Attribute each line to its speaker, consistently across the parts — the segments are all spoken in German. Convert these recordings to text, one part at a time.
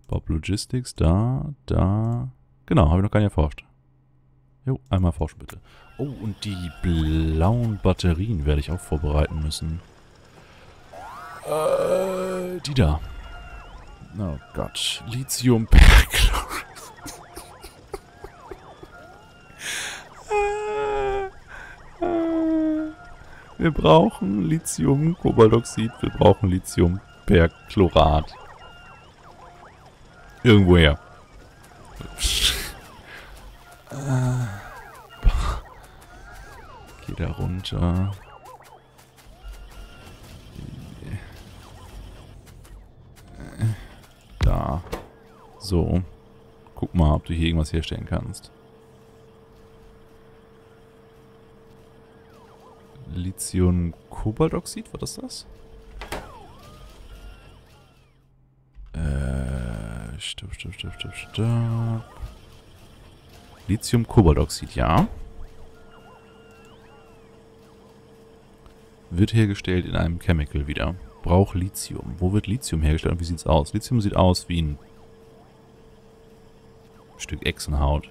Speaker 1: Bob Logistics, da. Genau, habe ich noch gar nicht erforscht. Jo, einmal forschen bitte. Oh, und die blauen Batterien werde ich auch vorbereiten müssen. Die da. Oh Gott. Lithiumperchlorid. Wir brauchen Lithium-Kobaltoxid. Wir brauchen Lithiumperchlorat. Irgendwoher. Geh da runter. Da. So. Guck mal, ob du hier irgendwas herstellen kannst. Lithium-Kobaltoxid, war das? Stopp. Lithium-Kobaltoxid, ja. Wird hergestellt in einem Chemical wieder. Braucht Lithium. Wo wird Lithium hergestellt und wie sieht's aus? Lithium sieht aus wie ein Stück Echsenhaut.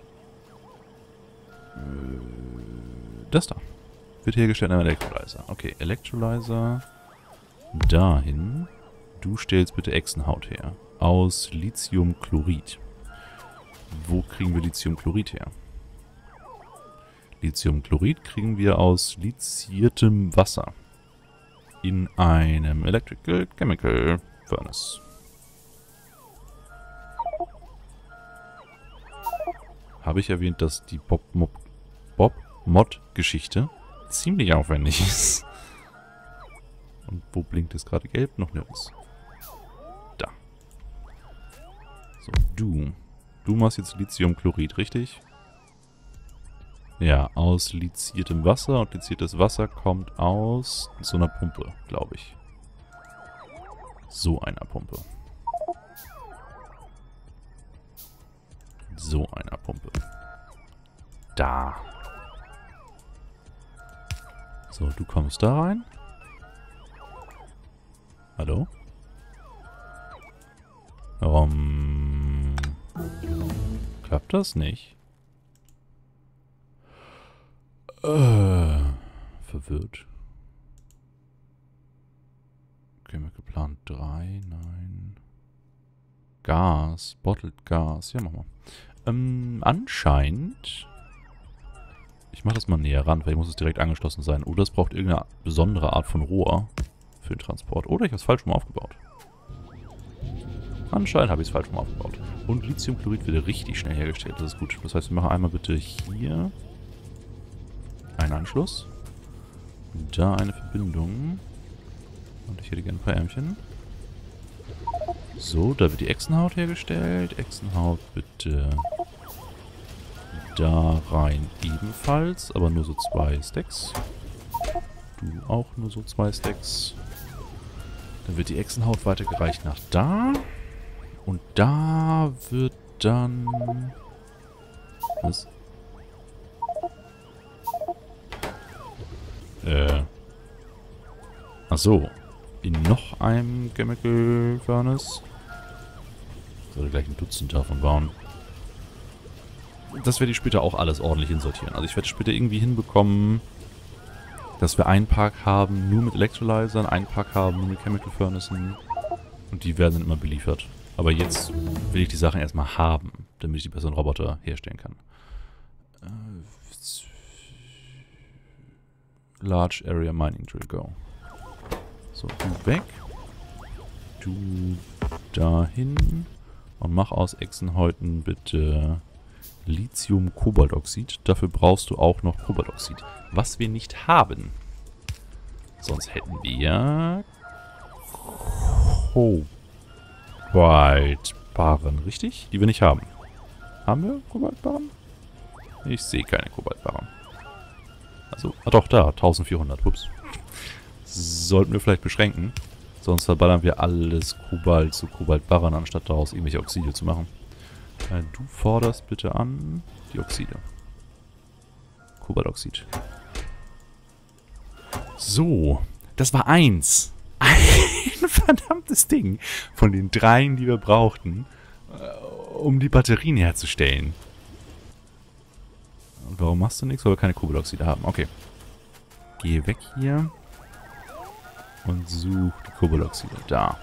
Speaker 1: Das da. Wird hergestellt in einem Electrolyzer. Okay, Electrolyzer. Dahin. Du stellst bitte Echsenhaut her. Aus Lithiumchlorid. Wo kriegen wir Lithiumchlorid her? Lithiumchlorid kriegen wir aus liziertem Wasser. In einem Electrical Chemical Furnace. Habe ich erwähnt, dass die Bob-Mod-Geschichte ziemlich aufwendig ist. Und wo blinkt es gerade gelb? Noch nirgends. Da. So, du. Du machst jetzt Lithiumchlorid, richtig? Ja, aus liziertem Wasser. Und liziertes Wasser kommt aus so einer Pumpe, glaube ich. So einer Pumpe. So einer Pumpe. Da. So, du kommst da rein. Hallo? Warum klappt das nicht? Verwirrt. Chemical Plant 3, nein. Gas, Bottled Gas. Ja, mach mal. Anscheinend. Ich mache das mal näher ran, weil ich muss es direkt angeschlossen sein. Oder es braucht irgendeine besondere Art von Rohr für den Transport. Oder ich habe es falsch rum aufgebaut. Anscheinend habe ich es falsch rum aufgebaut. Und Lithiumchlorid wird richtig schnell hergestellt. Das ist gut. Das heißt, wir machen einmal bitte hier einen Anschluss. Da eine Verbindung. Und ich hätte gerne ein paar Ärmchen. So, da wird die Echsenhaut hergestellt. Echsenhaut bitte da rein ebenfalls. Aber nur so 2 Stacks. Du auch nur so 2 Stacks. Dann wird die Echsenhaut weitergereicht nach da. Und da wird dann... Was? Ach so. In noch einem Chemical Furnace. Ich sollte gleich ein Dutzend davon bauen. Das werde ich später auch alles ordentlich hinsortieren. Also ich werde später irgendwie hinbekommen, dass wir einen Park haben nur mit Electrolyzern, einen Park haben nur mit Chemical Furnaces. Und die werden dann immer beliefert. Aber jetzt will ich die Sachen erstmal haben, damit ich die besseren Roboter herstellen kann. Large Area Mining Drill, go. So, du weg. Du dahin. Und mach aus Echsenhäuten bitte Lithium-Kobaltoxid. Dafür brauchst du auch noch Kobaltoxid. Was wir nicht haben. Sonst hätten wir Kobaltbarren, richtig? Die wir nicht haben. Haben wir Kobaltbarren? Ich sehe keine Kobaltbarren. Also, doch, da, 1400, ups. Sollten wir vielleicht beschränken. Sonst verballern wir alles Kobalt zu Kobaltbarren, anstatt daraus irgendwelche Oxide zu machen. Du forderst bitte an die Oxide. Kobaltoxid. So, das war eins. Ein verdammtes Ding von den 3, die wir brauchten. um die Batterien herzustellen. Und warum machst du nichts? Weil wir keine Kobaltoxide haben. Okay. Geh weg hier. Und such die Kobaltoxide. Da.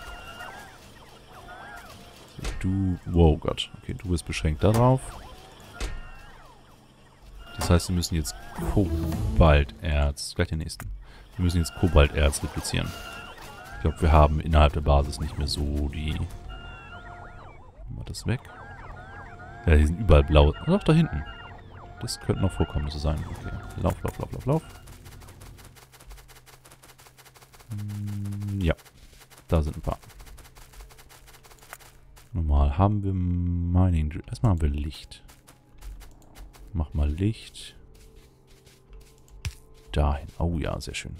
Speaker 1: Du... Wow, Gott. Okay, du bist beschränkt darauf. Das heißt, wir müssen jetzt Kobalterz... Gleich den nächsten. Wir müssen jetzt Kobalterz replizieren. Ich glaube, wir haben innerhalb der Basis nicht mehr so die... Machen wir das weg. Ja, die sind überall blau. Ach, doch, da hinten. Das könnte noch vorkommen, das zu sein. Okay. Lauf, lauf, lauf, lauf, lauf. Ja. Da sind ein paar. Normal haben wir Mining Drill. Erstmal haben wir Licht. Mach mal Licht. Dahin. Oh ja, sehr schön.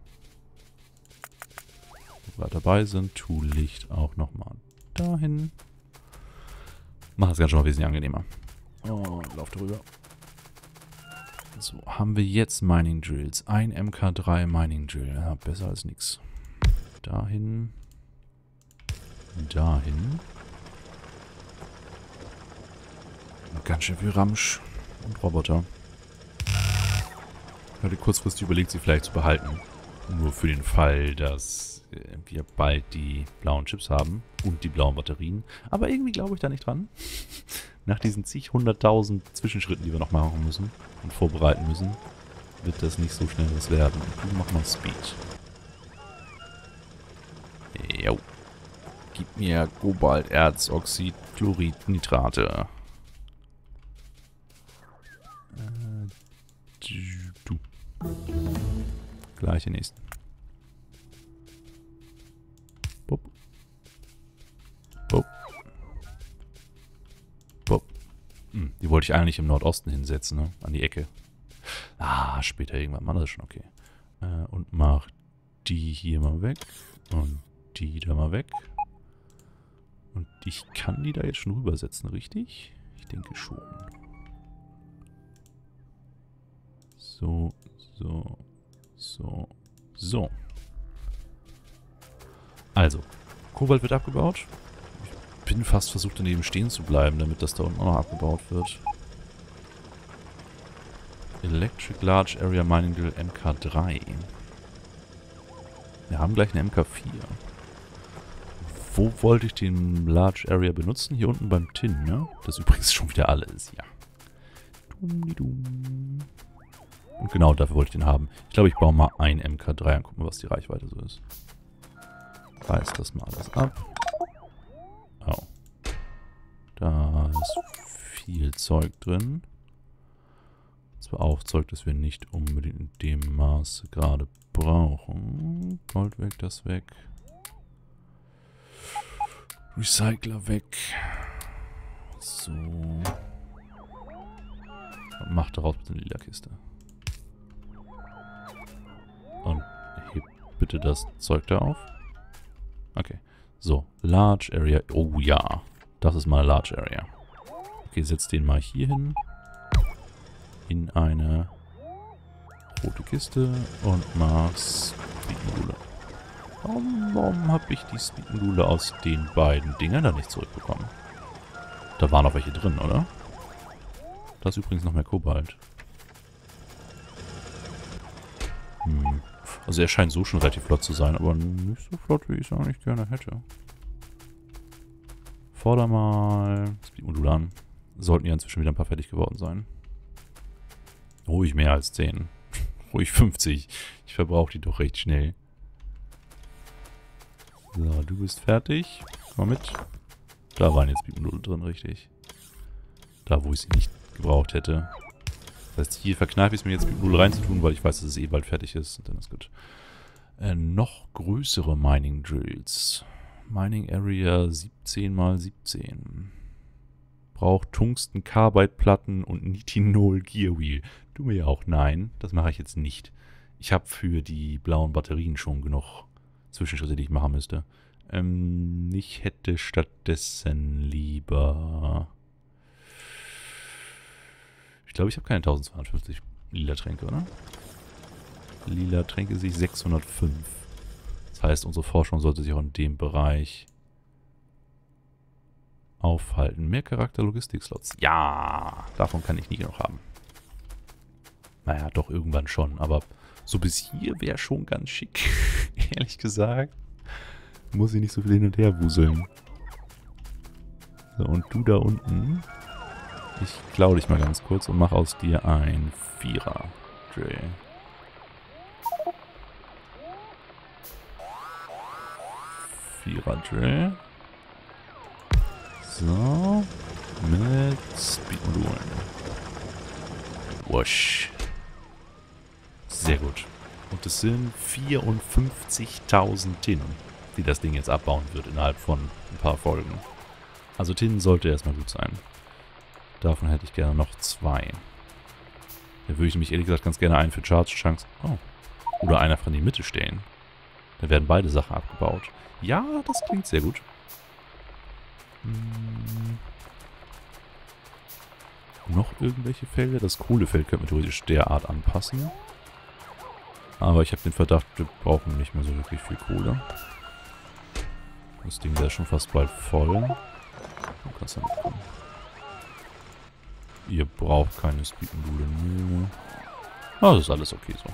Speaker 1: Wenn wir dabei sind, tu Licht auch nochmal dahin. Macht das Ganze schon mal wesentlich angenehmer. Oh, lauf darüber. So, haben wir jetzt Mining Drills. Ein MK3 Mining Drill. Ja, besser als nichts. Dahin. Dahin. Ganz schön viel Ramsch und Roboter. Ich hatte kurzfristig überlegt, sie vielleicht zu behalten. Nur für den Fall, dass wir bald die blauen Chips haben und die blauen Batterien. Aber irgendwie glaube ich da nicht dran. Nach diesen zig 100.000 Zwischenschritten, die wir noch machen müssen und vorbereiten müssen, wird das nicht so schnell was werden. Und du mach mal Speed. Jo. Gib mir Kobalt, Erz, Oxid, Chlorid, Nitrate. Du. Gleich den nächsten. Bup. Bup. Bup. Die wollte ich eigentlich im Nordosten hinsetzen, ne? An die Ecke. Ah, später irgendwann mal, das ist schon okay. Und mach die hier mal weg. Und die da mal weg. Und ich kann die da jetzt schon rübersetzen, richtig? Ich denke schon. So, so, so, so. Also, Kobalt wird abgebaut. Ich bin fast versucht, daneben stehen zu bleiben, damit das da unten auch noch abgebaut wird. Electric Large Area Mining Drill MK3. Wir haben gleich eine MK4. Wo wollte ich den Large Area benutzen? Hier unten beim Tin, ne? Das ist übrigens schon wieder alles, ja. Und genau dafür wollte ich den haben. Ich glaube, ich baue mal ein MK3 und guck mal, was die Reichweite so ist. Reiß das mal alles ab. Oh. Da ist viel Zeug drin. Zwar auch Zeug, das wir nicht unbedingt in dem Maße gerade brauchen. Gold weg, das weg. Recycler weg. So. Mach daraus bitte eine lila Kiste. Und heb bitte das Zeug da auf. Okay. So, Large Area. Oh ja, das ist mal Large Area. Okay, setz den mal hier hin. In eine rote Kiste und mach Speed-Module. Warum habe ich die Speed-Module aus den beiden Dingern da nicht zurückbekommen? Da waren noch welche drin, oder? Da ist übrigens noch mehr Kobalt. Also er scheint so schon relativ flott zu sein, aber nicht so flott, wie ich es eigentlich gerne hätte. Forder mal Speed-Module an. Sollten ja inzwischen wieder ein paar fertig geworden sein. Ruhig mehr als 10. Ruhig 50. Ich verbrauche die doch recht schnell. So, du bist fertig. Komm mal mit. Da waren jetzt Speed-Module drin, richtig. Da, wo ich sie nicht gebraucht hätte. Das heißt, hier verkneife ich es mir jetzt Speed-Module reinzutun, weil ich weiß, dass es eh bald fertig ist. Und dann ist gut. Noch größere Mining Drills. Mining Area 17 x 17. Braucht Tungsten-Carbide-Platten und Nitinol-Gear-Wheel. Du mir ja auch nein, das mache ich jetzt nicht. Ich habe für die blauen Batterien schon genug Zwischenschritte, die ich machen müsste. Ich hätte stattdessen lieber... Ich glaube, ich habe keine 1250 lila Tränke, oder? Lila Tränke sehe ich 605. Das heißt, unsere Forschung sollte sich auch in dem Bereich aufhalten. Mehr Charakter-Logistik-Slots. Ja, davon kann ich nie genug haben. Naja, doch irgendwann schon, aber so bis hier wäre schon ganz schick. Ehrlich gesagt. Muss ich nicht so viel hin und her wuseln. So, und du da unten. Ich klau dich mal ganz kurz und mach aus dir ein Vierer-Drill. Vierer-Drill. So. Mit Speedmodulen. Wasch. Sehr gut. Und es sind 54.000 Tin, die das Ding jetzt abbauen wird innerhalb von ein paar Folgen. Also Tin sollte erstmal gut sein. Davon hätte ich gerne noch 2. Da würde ich nämlich ehrlich gesagt ganz gerne einen für Charge Chunks. Oh. Oder einer von in die Mitte stellen. Da werden beide Sachen abgebaut. Ja, das klingt sehr gut. Noch irgendwelche Felder? Das Kohlefeld könnte man theoretisch derart anpassen. Aber ich habe den Verdacht, wir brauchen nicht mehr so wirklich viel Kohle. Das Ding wäre schon fast bald voll. Du kannst damit kommen. Ihr braucht keine Speedmodule. Nö. Ah, das ist alles okay so.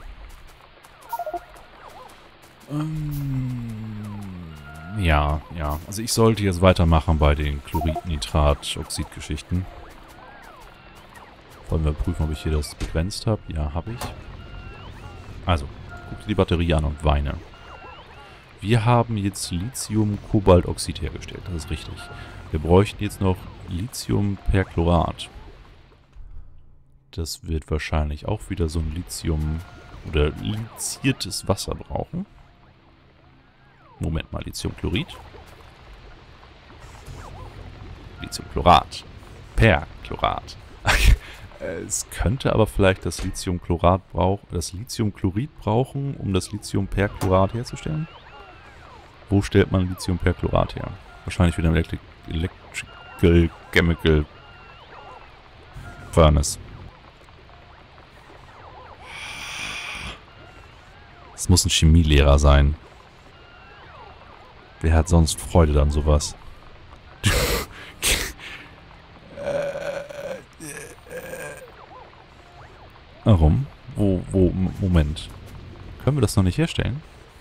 Speaker 1: Ja. Also ich sollte jetzt weitermachen bei den Chlorid-Nitrat-Oxid-Geschichten. Wollen wir prüfen, ob ich hier das begrenzt habe? Ja, habe ich. Also, guck dir die Batterie an und weine. Wir haben jetzt Lithium-Kobaltoxid hergestellt. Das ist richtig. Wir bräuchten jetzt noch Lithiumperchlorat. Das wird wahrscheinlich auch wieder so ein Lithium- oder liziertes Wasser brauchen. Moment mal, Lithiumchlorid. Lithiumchlorat. Perchlorat. Es könnte aber vielleicht das Lithiumchlorid brauchen, um das Lithiumperchlorat herzustellen. Wo stellt man Lithiumperchlorat her? Wahrscheinlich wieder im Electrical Chemical Furnace. Es muss ein Chemielehrer sein. Wer hat sonst Freude an sowas? Warum? Moment. Können wir das noch nicht herstellen?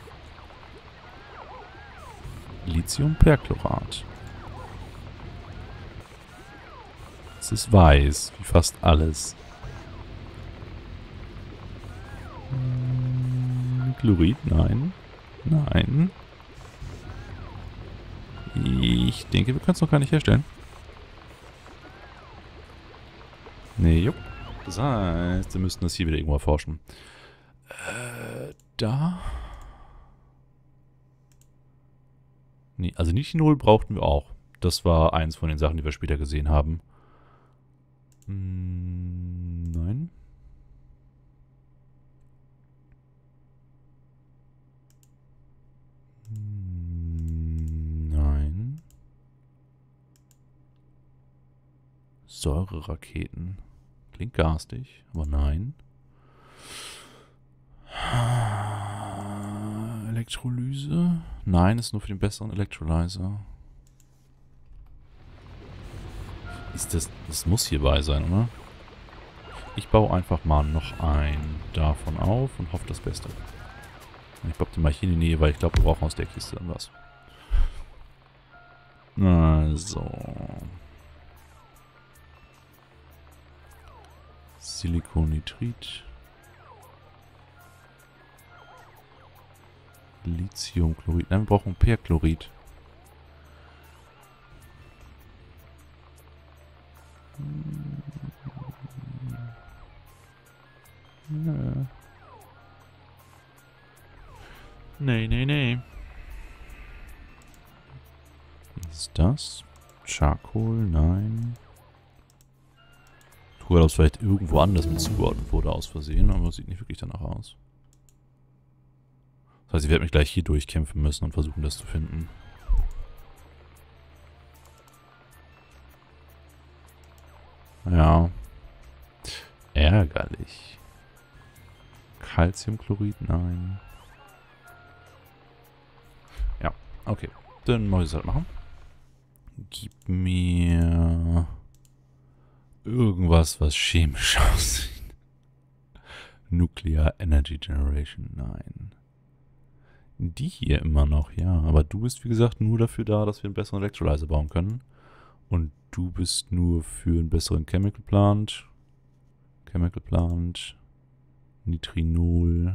Speaker 1: Lithiumperchlorat. Es ist weiß, wie fast alles. Chlorid? Nein. Nein. Ich denke, wir können es noch gar nicht herstellen. Nee, jupp. Das heißt, wir müssten das hier wieder irgendwo erforschen. Da. Nee, also Nichinol brauchten wir auch. Das war eins von den Sachen, die wir später gesehen haben. Nein. Nein. Säureraketen. Klingt garstig, aber nein. Elektrolyse? Nein, ist nur für den besseren Electrolyzer. Ist das... Das muss hierbei sein, oder? Ich baue einfach mal noch ein davon auf und hoffe das Beste. Ich baue den mal hier in die Nähe, weil ich glaube, wir brauchen aus der Kiste dann was. Also... Siliconnitrit. Lithiumchlorid. Nein, wir brauchen Perchlorid. Nö. Nee. Was ist das? Charcoal? Nein. Ich glaube, dass vielleicht irgendwo anders mit zugeordnet wurde aus Versehen, aber es sieht nicht wirklich danach aus. Das heißt, ich werde mich gleich hier durchkämpfen müssen und versuchen, das zu finden. Ja. Ärgerlich. Calciumchlorid? Nein. Ja, okay. Dann muss ich es halt machen. Gib mir irgendwas, was chemisch aussieht. Nuclear Energy Generation, nein. Die hier immer noch, ja. Aber du bist, wie gesagt, nur dafür da, dass wir einen besseren Electrolyzer bauen können. Und du bist nur für einen besseren Chemical Plant. Chemical Plant. Nitrinol.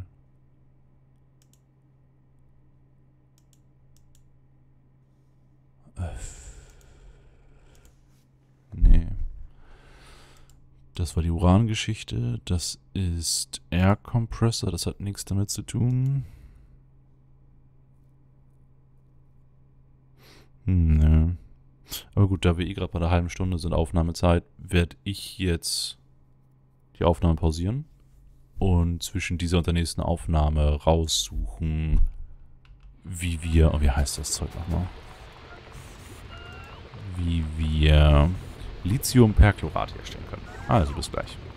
Speaker 1: Nee. Das war die Urangeschichte. Das ist Air Compressor. Das hat nichts damit zu tun. Ne. Aber gut, da wir eh gerade bei der halben Stunde sind Aufnahmezeit, werde ich jetzt die Aufnahme pausieren und zwischen dieser und der nächsten Aufnahme raussuchen, wie wir... Oh, wie heißt das Zeug nochmal? Wie wir Lithiumperchlorat herstellen können. Also bis gleich.